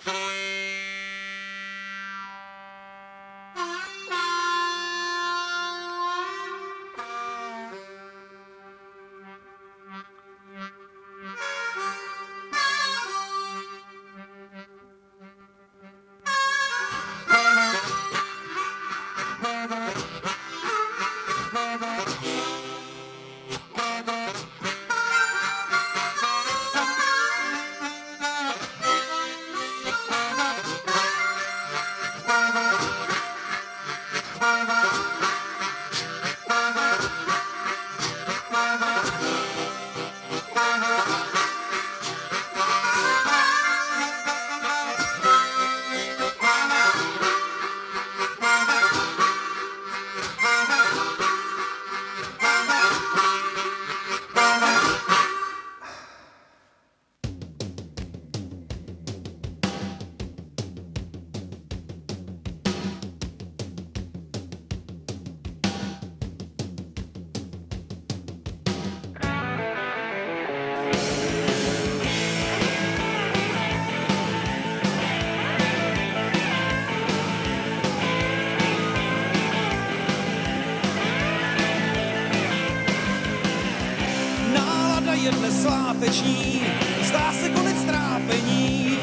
je dnes sláteční, zdá se konec trápení.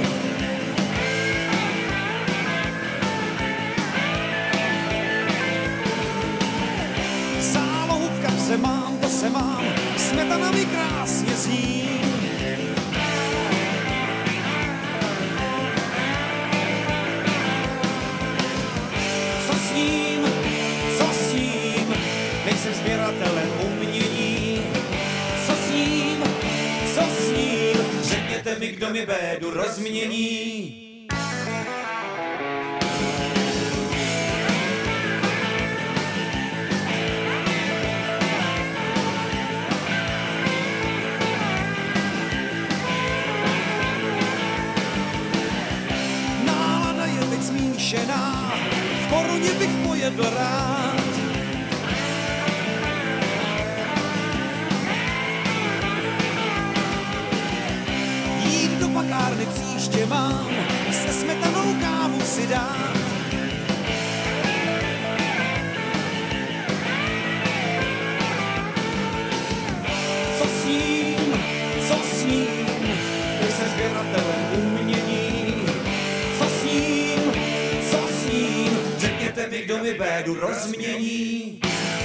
Zálohu v kapse mám, to se mám, smetana mi krásně zní. Co s ním, nejsem sběratelem umění. Co s ním, řekněte mi, kdo mi bédu rozmění. Nálada je teď smíšená, v koruně bych pojedl rád. Do pakárny příště mám, se smetanou kávu si dát. Co s ním, nejsem sběratelem umění. Co s ním, řekněte mi, kdo mi bédu rozmění.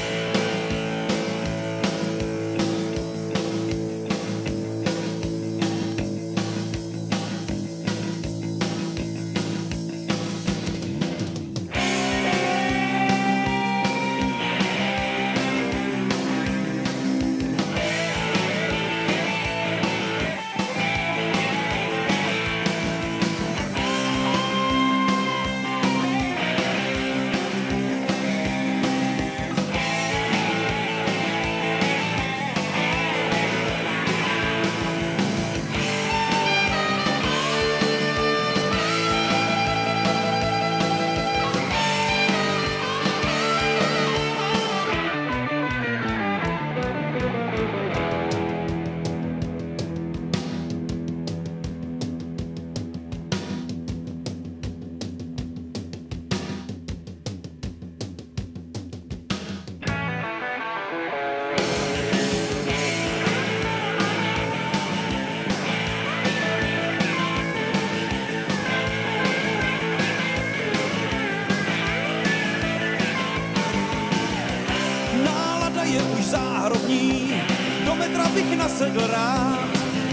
Je už záhrobní, do metra bych nasedl rád.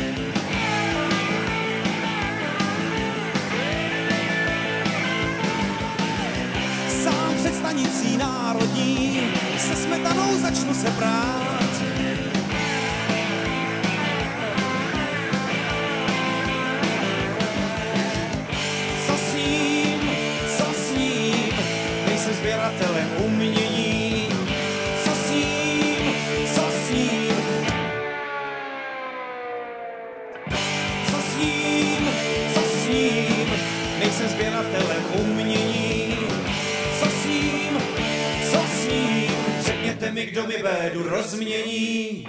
Sám před stanicí národní se smetanou začnu se prát. Co s ním, nejsem sběratelem umění. Co s ním, nejsem sběratelem umění. Co s ním, řekněte mi, kdo mi bédu rozmění.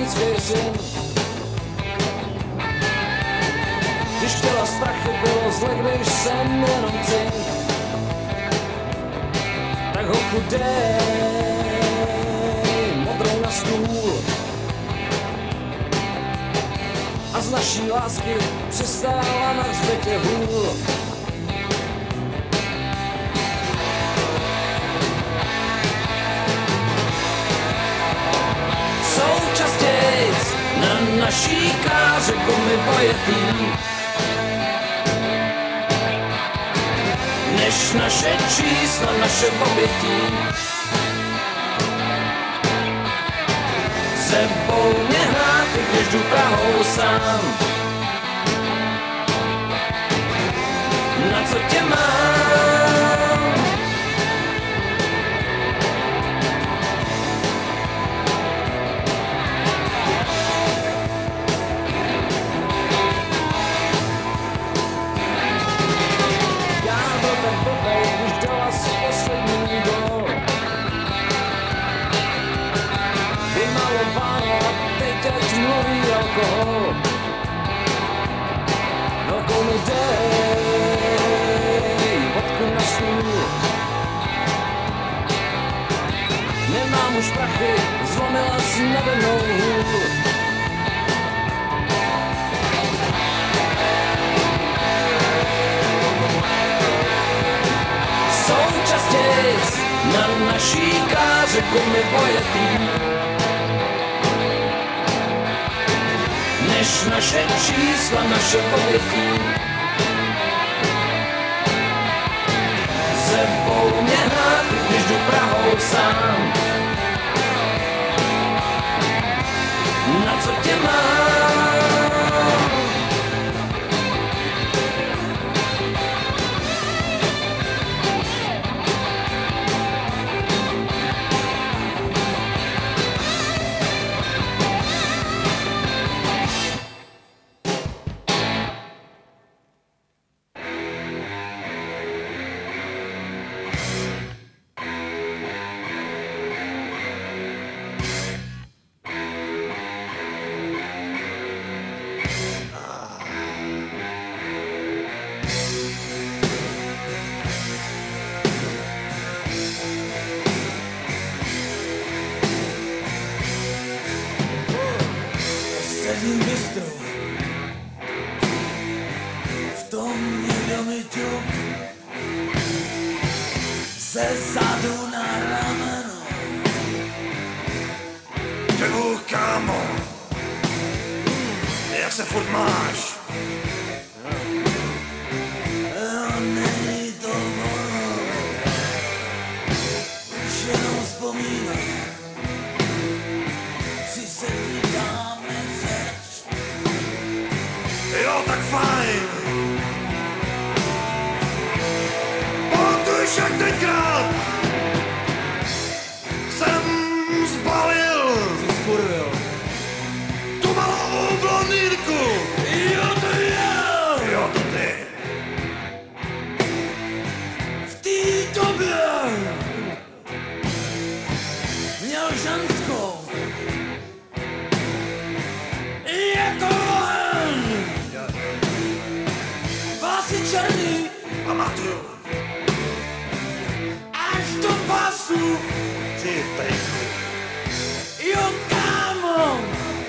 dělnický syn. Když chtěla strachy, bylo zle, když jsem jenom cink. Tak holku dej modrou na stůl a z naší lásky přistála na hřbetě hůl. Součastějc na naší káře gumy pojetý, než naše čísla, naše pobytí. Sebou mě hrát, když jdu Prahou sám. Na co tě mám? Já byl tak blbej, když dala si poslední gól. Vymalováno a teď ať mluví alkohol. Velkou mi dej vodku na stůl. Nemám už prachy, zlomila si nade mnou hůl. Součastějc na naší káře gumy pojetý, než naše čísla, naše pobytí. Sebou mě hrát, když jdu Prahou sám. Na co tě mám? Sedím bystro, v tom někdo mi ťuk ze zadu na rameno. Čemu, kámo? Jak se furt máš? Není to ono, už jenom vzpomínám, si se dáme řeč. Jo, tak fajn. Pamatuješ, jak tenkrát jsem zbalil Jsi skurvil. tu malou blondýnku. Jo, to já! Jo, to ty. V té době měl ženskou jako oheň. Vlasy černý Pamatuju. až do pasu. Ty pejku. Jo, kámo,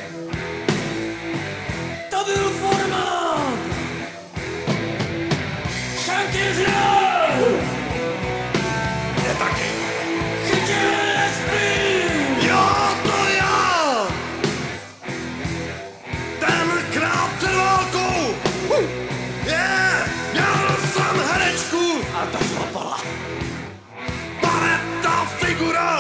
to byl formát. Šantěřil, Je taky. chytil nesprý. Jo, to já. Ten král před válkou. Měl jsem herečku. A ta šlapala. Paneta figura.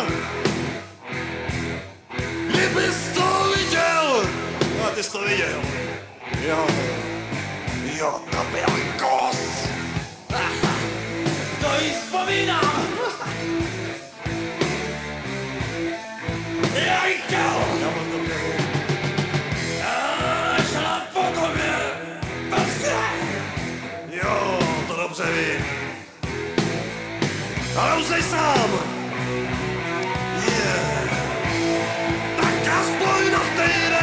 Kdybys to viděl. No a ty jsi to viděl. Jo. Jo, to byl kos. To jí vzpomínám. Já jí chtěl. A šla po tobě. Jo, to dobře vím. Ale už jsi sám. Tak aspoň na té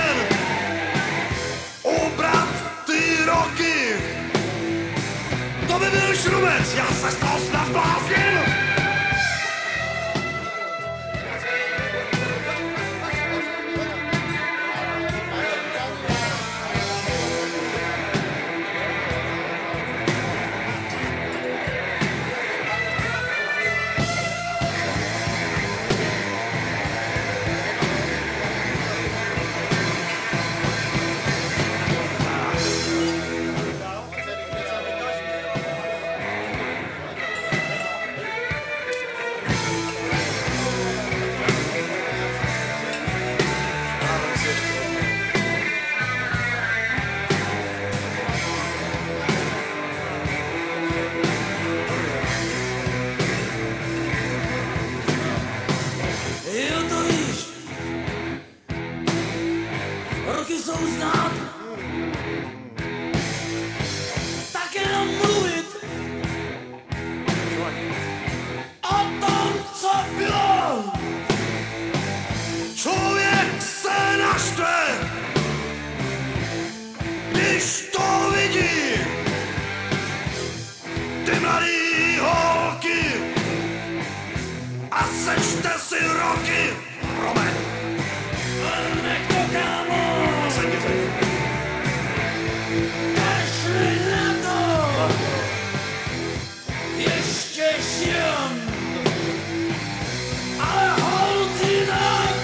chcou znát, tak jenom mluvit o tom, co bylo. Člověk se naštve, když to vidí. Ty mladý holky a sečte si roky. Promiň. Nech to, kámo, kašli na to, ještě žijem, ale holt jinak.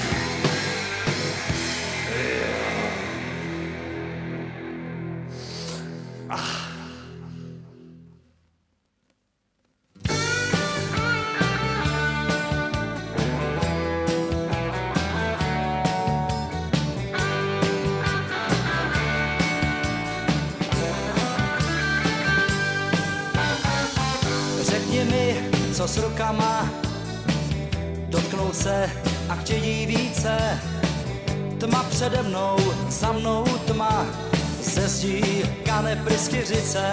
Řekni mi, co s rukama, dotknout se a chtějí více. Tma přede mnou, za mnou tma, ze zdí kane pryskyřice.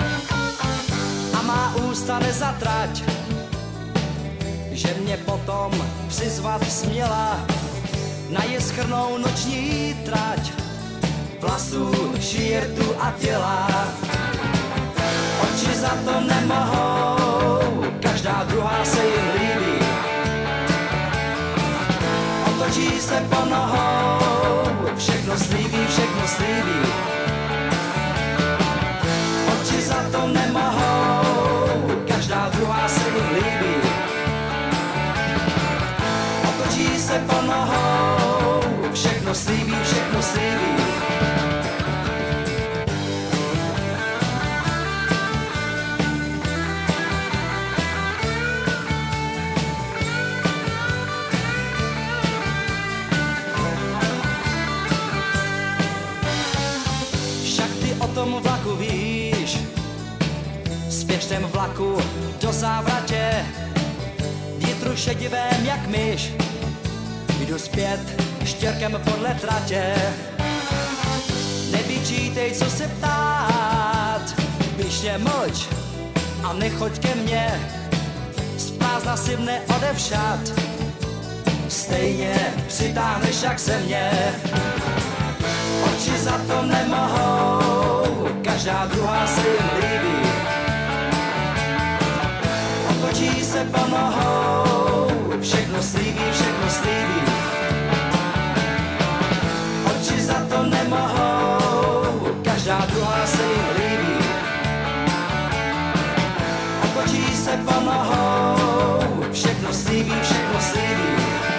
A má ústa nezatrať, že mě potom přizvat směla na jiskhrnou noční trať vlasů, šírtu a těla. Oči za to nemohou, každá druhá se jim líbí. Otočí se po nohou, všechno slíbí, všechno slíbí. Oči za to nemohou, každá druhá se jim líbí. Otočí se po nohou, všechno slíbí, všechno slíbí. O tom vlaku víš, s běžtem vlaku do závratě, vítru šedivém jak myš, jdu zpět štěrkem podle tratě. Nevyčítej, co se ptát, píšně mlč a nechoď ke mně, z prázdna si mne odevšat, stejně přitáhneš jak se mě. Oči za to nemohou, každá druhá se jim líbí. Otočí se po nohou, všechno slíbí, všechno slíbí. Oči za to nemohou, každá druhá se jim líbí. Otočí se po nohou, všechno slíbí, všechno slíbí.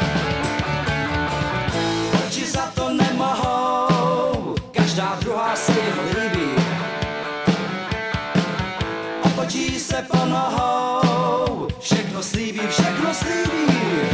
Oči za to nemohou, každá druhá se jim líbí. Otočí se po nohou, všechno slíbí, všechno slíbí.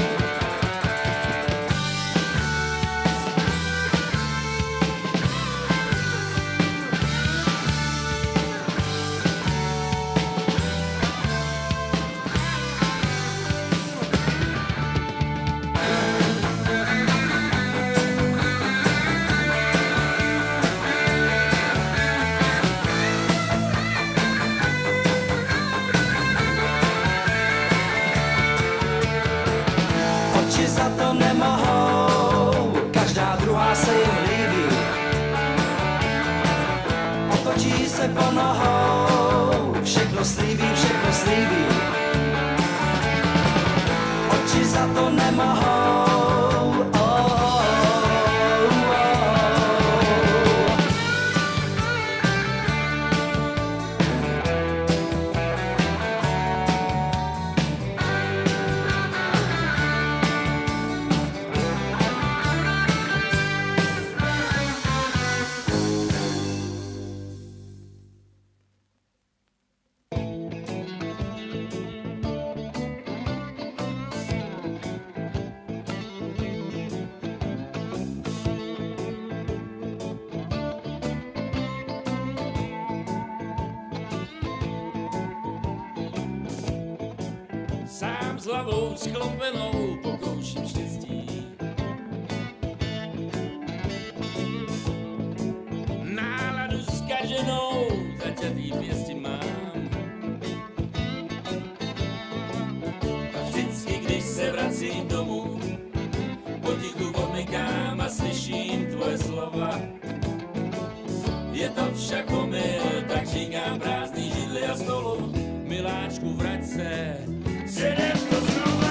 Oči za to nemohou, každá druhá se jim líbí. Otočí se po nohou, všechno slíbí, všechno slíbí. Oči za to nemohou, Sám s hlavou sklopenou pokouším štěstí. zraněnou, zaťatý pěsti mám. A vždycky, když se vracím domů, potichu odmykám a slyším tvoje slova. Je to však omyl, tak říkám prázdný židli a stolu. Miláčku, vrať se, sedem to znova.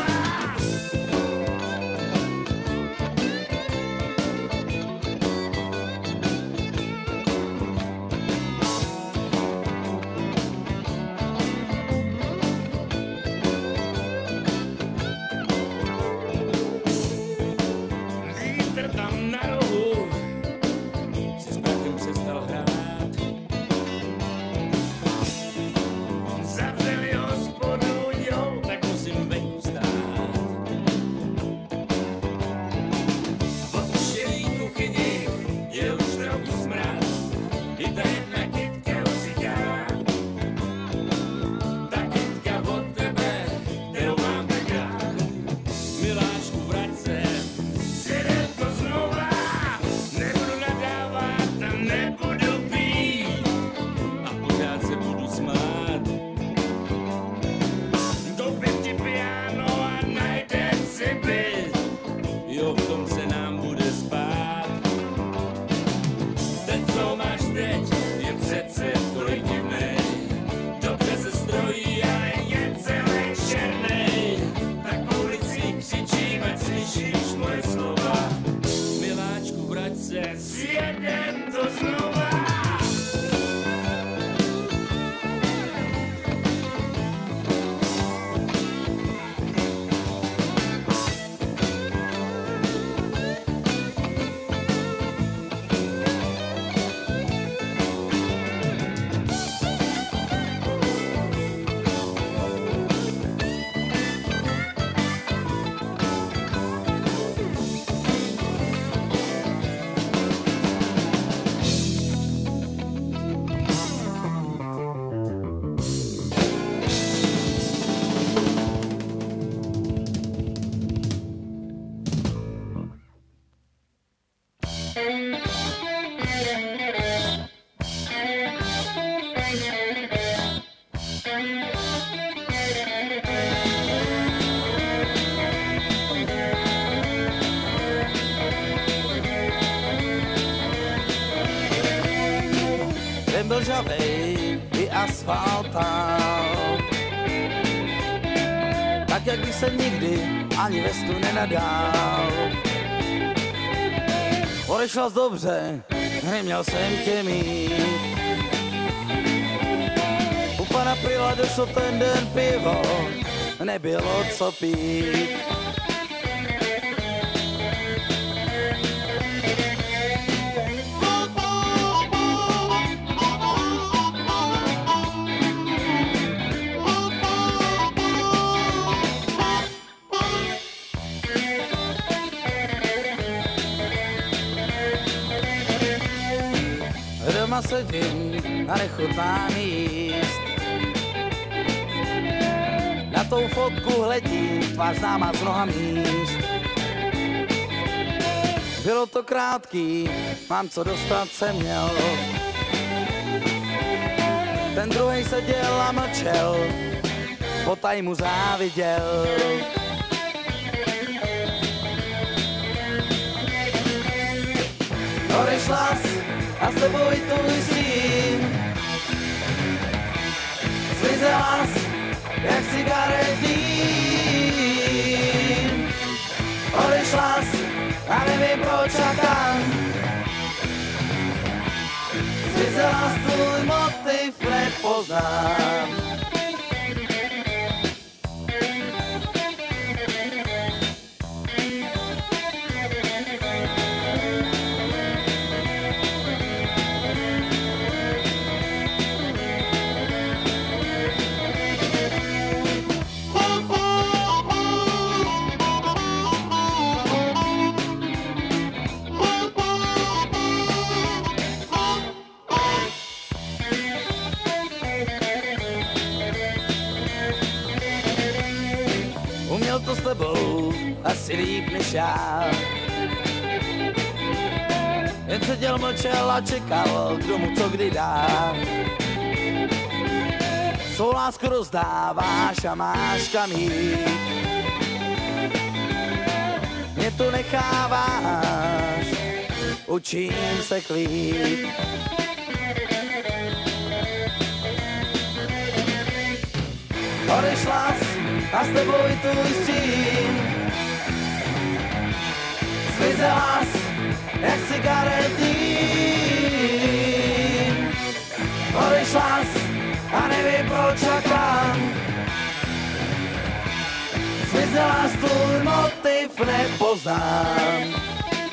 Vítr tam na rohu si s prachem přestal hrát. Zavřeli hospodu, jo, tak musím venku stát. Od širý kuchyni je už trochu smrad, i ta jedna kytka už říká. Ta kytka od tebe, kterou mám tak rád. Miláčku, vrať se, sjedem to znova, nebudu nadávat a nebudu pít a pořád se budu smát. Koupím ti piano a najdem si byt, jo, v tom se nám bude spát. Ten, co máš teď, je přece tolik divnej, dobře se strojí, ale je celý černej. Tak po ulicích křičím, ať slyšíš moje slova. Miláčku, vrať se, sjedem to znova. Ten byl žavej i asfaltál, tak jak bych se nikdy ani vestu nenadál. Odešla dobře, neměl jsem tě mít. U pana Pila došlo ten den pivo, nebylo co pít. Doma sedím a nechutnám jíst. Na tou fotku hledím, tvář známá z mnoha míst. Bylo to krátký, mám co dostat jsem měl. Ten druhej seděl a mlčel, potaj mu záviděl. Odešla a s tebou i tu jistím. Zmizela jak cigaret dým. Odešla a nevím proč čakám. Zmizela tvůj motiv nepoznám. Uměl to s tebou asi líp než já. Ten seděl, mlčel a čekal, kdo mu co kdy dá. Svou lásku rozdáváš a máš kam jít. Mě tu necháváš, učím se klid. Odešla a s tebou i tvůj stín. Zmizela jak cigarettín. Odešla a nevím proč a kam. Zmizela tvůj motiv nepoznám.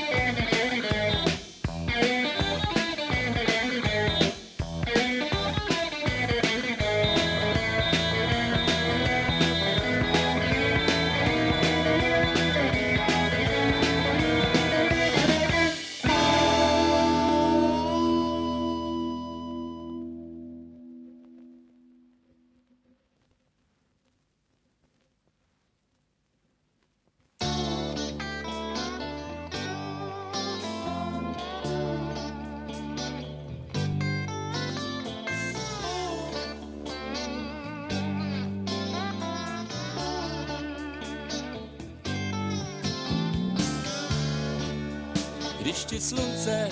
Když ti slunce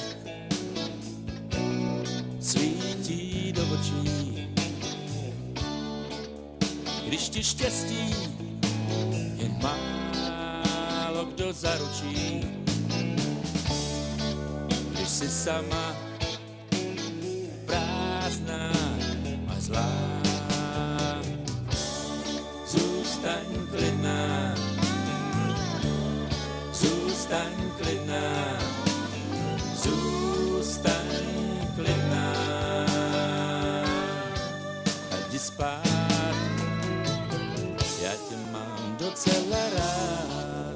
svítí do očí, když ti štěstí jen málo kdo zaručí, když jsi sama prázdná a zlá, zůstaň klidná, zůstaň klidná. Zůstaň klidná a jdi spát, já tě mám docela rád.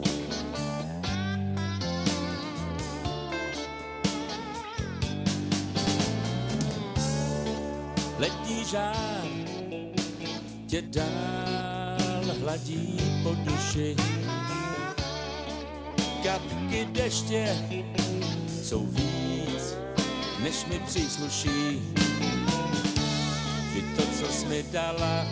Letní žár tě dál hladí po duši, kapky deště jsou víc, než mi přísluší. Že to, co jsi mi dala,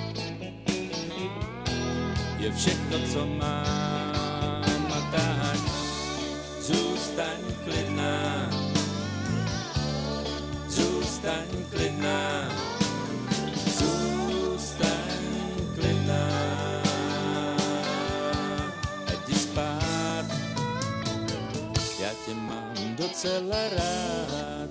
je všechno, co mám. A tak zůstaň klidná, zůstaň klidná, zůstaň klidná a jdi spát, já tě mám docela rád.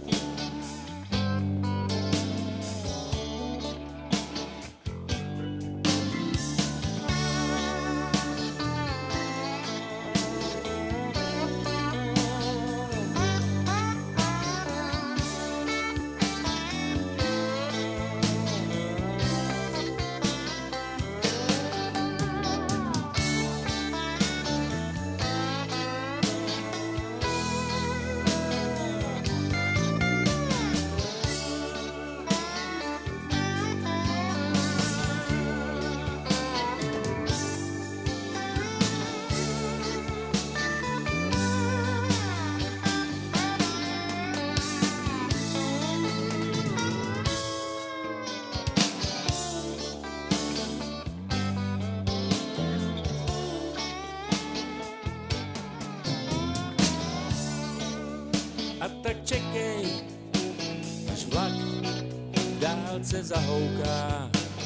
A tak čekej, až vlak v dálce zahouká.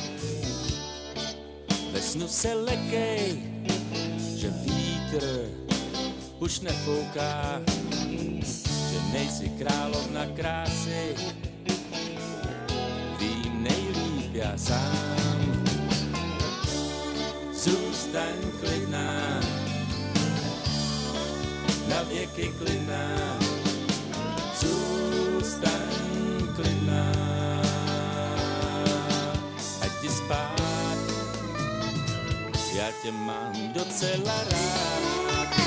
Ve snu se lekej, že vítr už nefouká, že nejsi královna krásy, vím nejlíp já sám. Zůstaň klidná, na věky klidná, zůstaň klidná, ať jdi spát, já tě mám docela rád.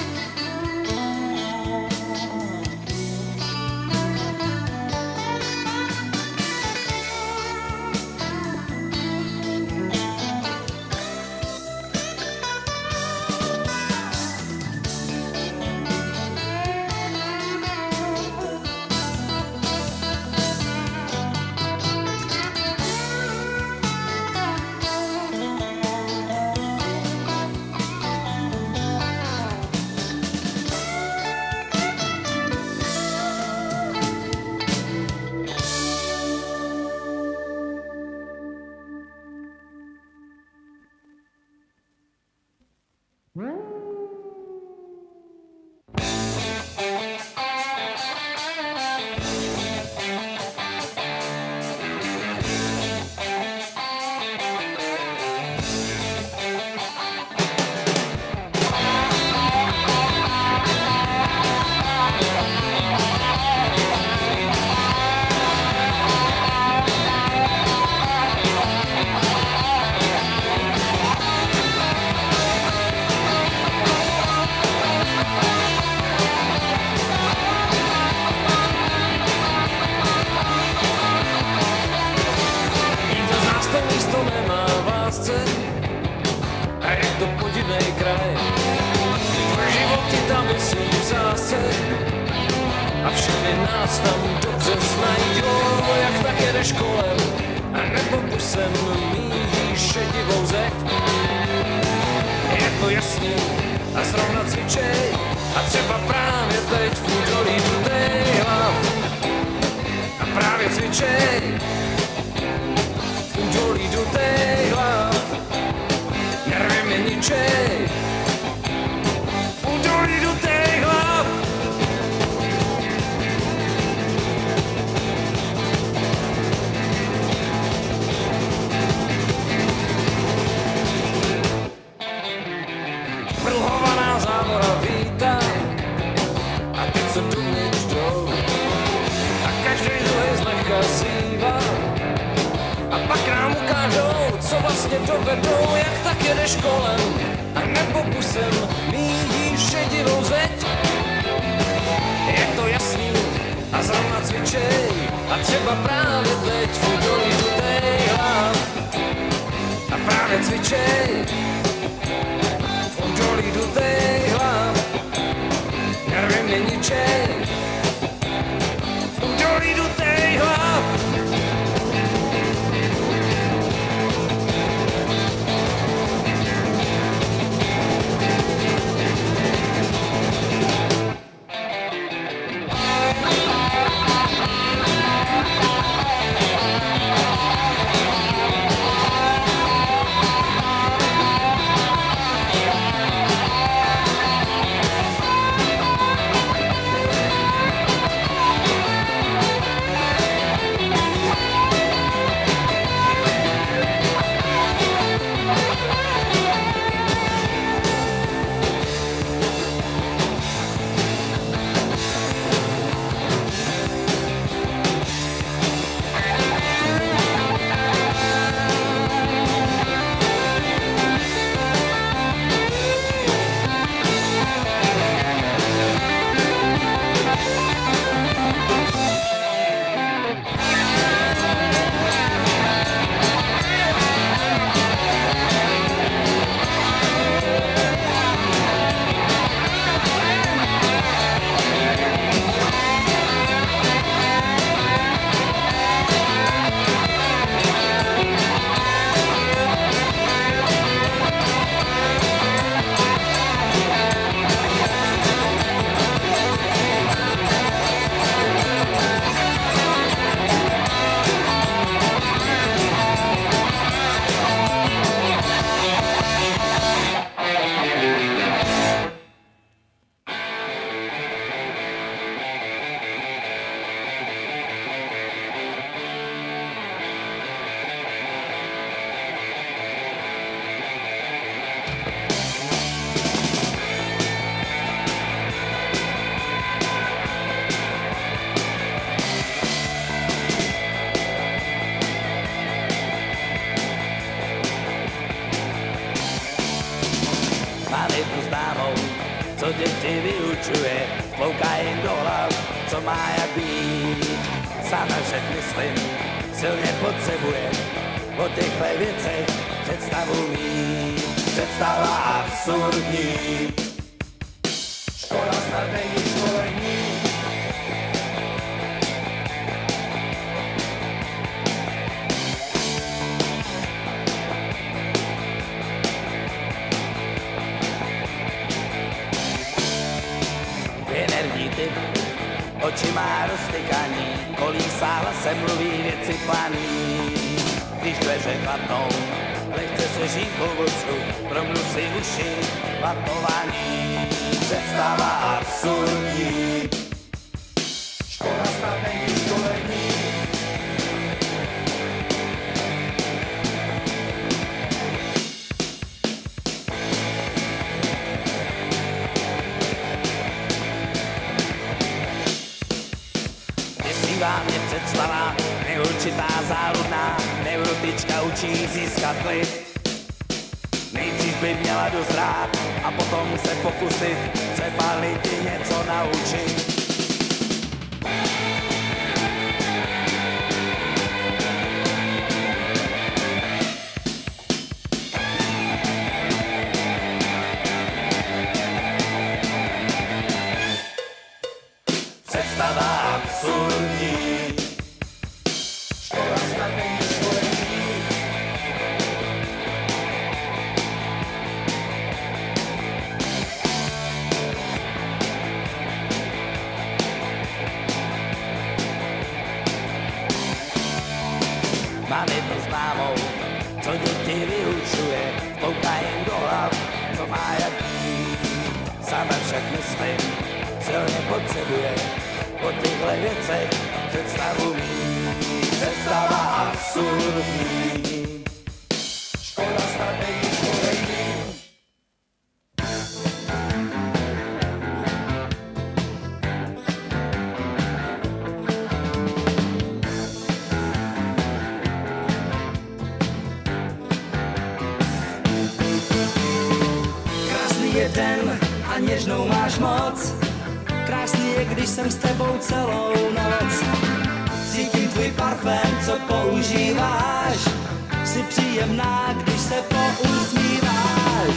vás tam dobře znajou, jak tak jedeš kolem, a nebo busem míjíš šedivou zeď. Je to jasný a zrovna cvičej, a třeba právě teď v údolí dutej hlav. A právě cvičej, v údolí dutej hlav. Nervy mě ničej, v údolí dutej hlav. Prlhovaná zámora vítá, a ty, co dovnitř jdou, a každý druhý zlehka zývá. A pak nám ukážou, co vlastně dovedou, jak tak jedeš kolem, a nebo busem míjíš šedivou zeď. Je to jasný a zrovna cvičej, a třeba právě teď v údolí dutej hlav. A právě cvičej, v údolí dutej hlav. Nervy mě ničej, v údolí dutej hlav. Mám jednu známou, co děti vyučuje, klouká jim do hlav, co má jak být. Sám na však myslím, silně potřebuje o těchhle věcech představu mít. Představa absurdní, škola snad není školení. Energii typ, oči má roztykaný, kolísá hlasem, mluví věci planý. Když dveře klapnou, lehce se žínkou vocu, promlu si uši, vapovaný. Představa absurdní, škola snad není školení. Vám je představa, neurčitá záludná, neurotička učí získat klid. Nejdřív by měla dozrát a potom se pokusit třeba lidi něco naučit. Představa absurdní. Mám jednu známou, co děti vyučuje, kouká jim do hlav, co má jaký. Sama však myslím, silně potřebuje po těchto věcech představu mít. Představa absurdní, škoda snad není školení. Krásný je den a něžnou máš moc. Krásný je, když jsem s tebou celou noc. Cítím tvůj parfém, co používáš. Jsi příjemná, když se pousmíváš.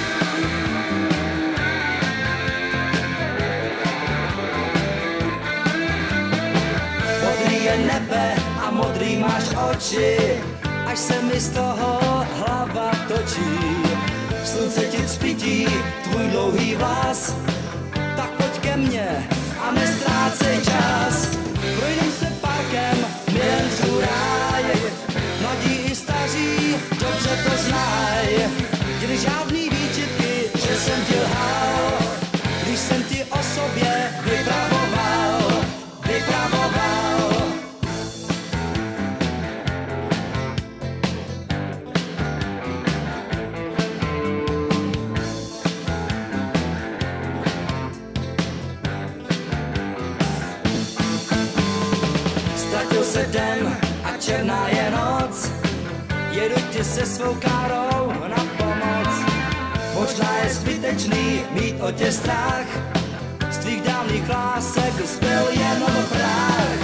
Modrý je nebe a modrý máš oči, až se mi z toho hlava točí. Slunce ti třpytí tvůj dlouhý vlas, tak pojď ke mně a nestrácej čas. Projdem se parkem, milenců ráj, mladí i staří dobře to znají. Když žádný výčitky, že jsem ti lhal, když jsem ti o sobě vypravoval. Ztratil se den a černá je noc, jedu ti se svou károu na pomoc. Možná je zbytečný mít o tě strach, z tvých dávných lásek zbyl jenom prach.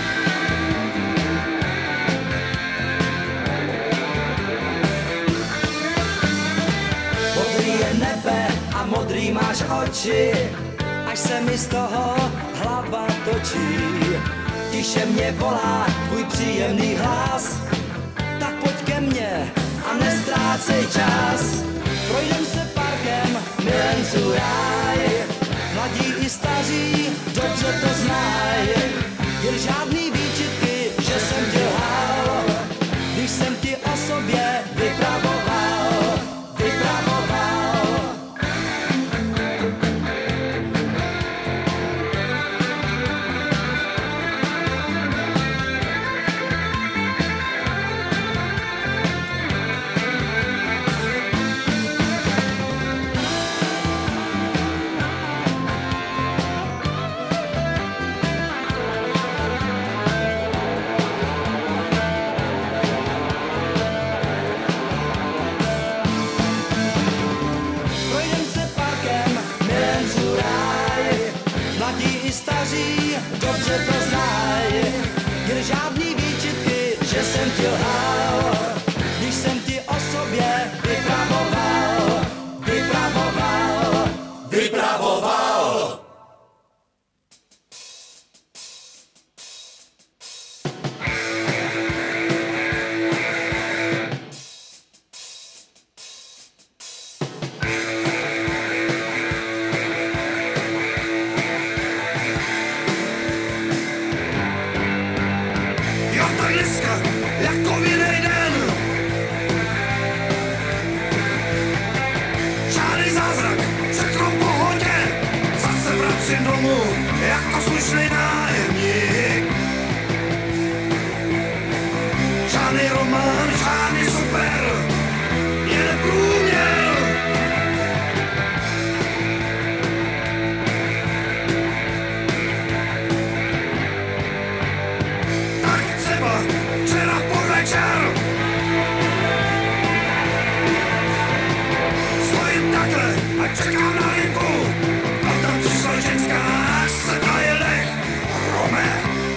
Modrý je nebe a modrý máš oči, až se mi z toho hlava točí. Tiše mě volá tvůj příjemný hlas, tak pojď ke mně a nestrácej čas. Projdem se parkem, milenců ráj, mladí i staří dobře to znají. Jen žádný výčitky, že jsem ti lhal, když jsem ti o sobě vypravoval. Staří dobře to znají, jen žádný výčitky, že jsem ti lhal, když jsem ti o sobě vypravoval. Dneska jako jiný den, žádný zázrak, všechno v pohodě, zase vracím domů jako slušný nájemník. Žádný román, žádný super, jen průměr. Tak třeba včera podvečer stojím takhle a čekám na linku, a tam přišla ženská, sedla je leh, Rome.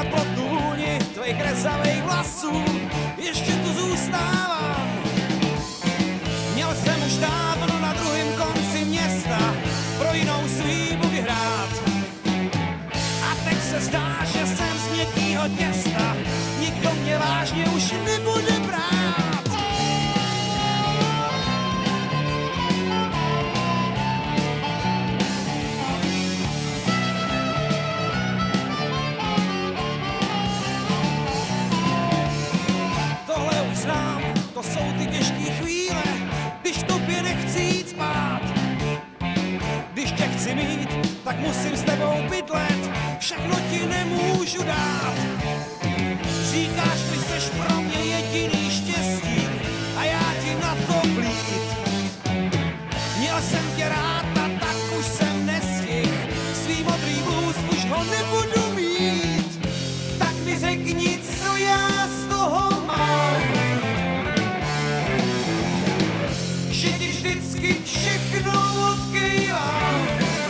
snad pro tu vůni tvých rezavých vlasů ještě tu zůstávám. Měl jsem už dávno na druhém konci města pro jinou svíbu vyhrát. A teď se zdá, že jsem z měkkýho těsta, nikdo mě vážně už nebude brát. Tohle už znám, to jsou ty těžký chvíle, když tobě nechci jít spát. Když tě chci mít, tak musím s tebou bydlet, všechno ti nemůžu dát. Říkáš mi, seš pro mě jediný štěstí a já ti na to blít. Měl jsem tě rád a tak už jsem nestihl, svý modrý vůz už ho nebudu mít. Tak mi řekni, co já z toho mám, že ti vždycky všechno odkývám.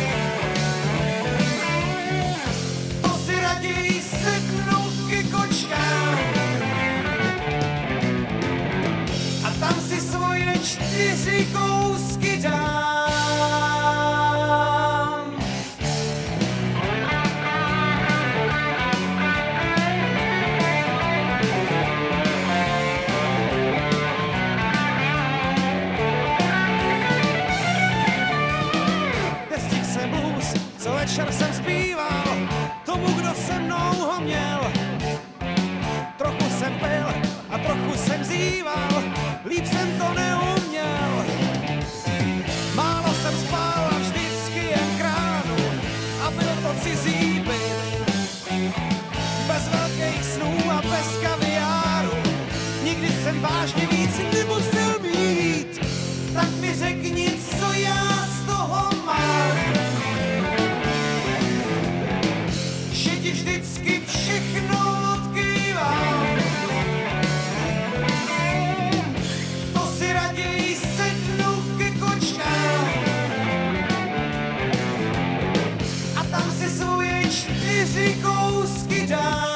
To si raději sednu ke kočkám a tam si svoje 4 kousky dám. Nestihl jsem blues, co večer jsem zpíval tomu, kdo se mnou ho měl. Trochu jsem pil a trochu jsem zýval, líp jsem to neuměl. Málo jsem spal a vždycky jen kránu a byl to cizí byt. Bez velkých snů a bez kaviáru nikdy jsem vážně víc nemusel mít. Tak mi řekni, co já z toho mám, že ti vždycky všechno odkývám. To si raději sednu ke kočkám a tam si svoje 4 kousky dám.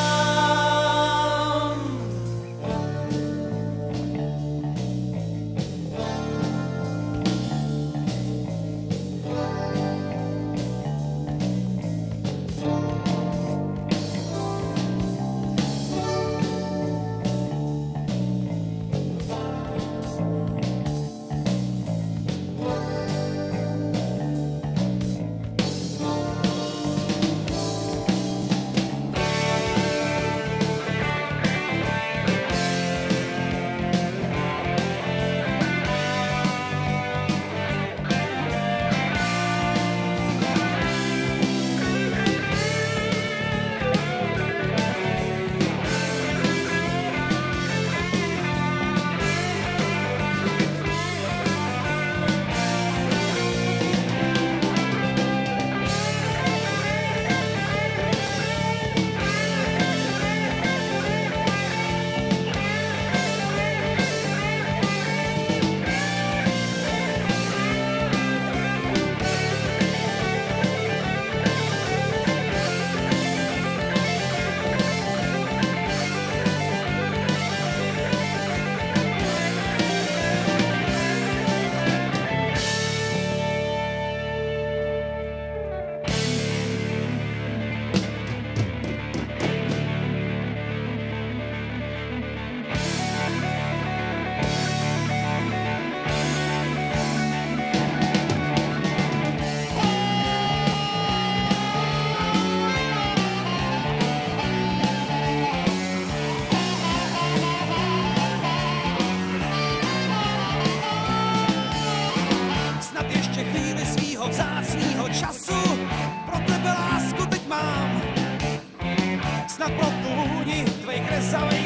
vzácnýho času, pro tebe lásku teď mám. Snad pro tu vůni tvých rezavých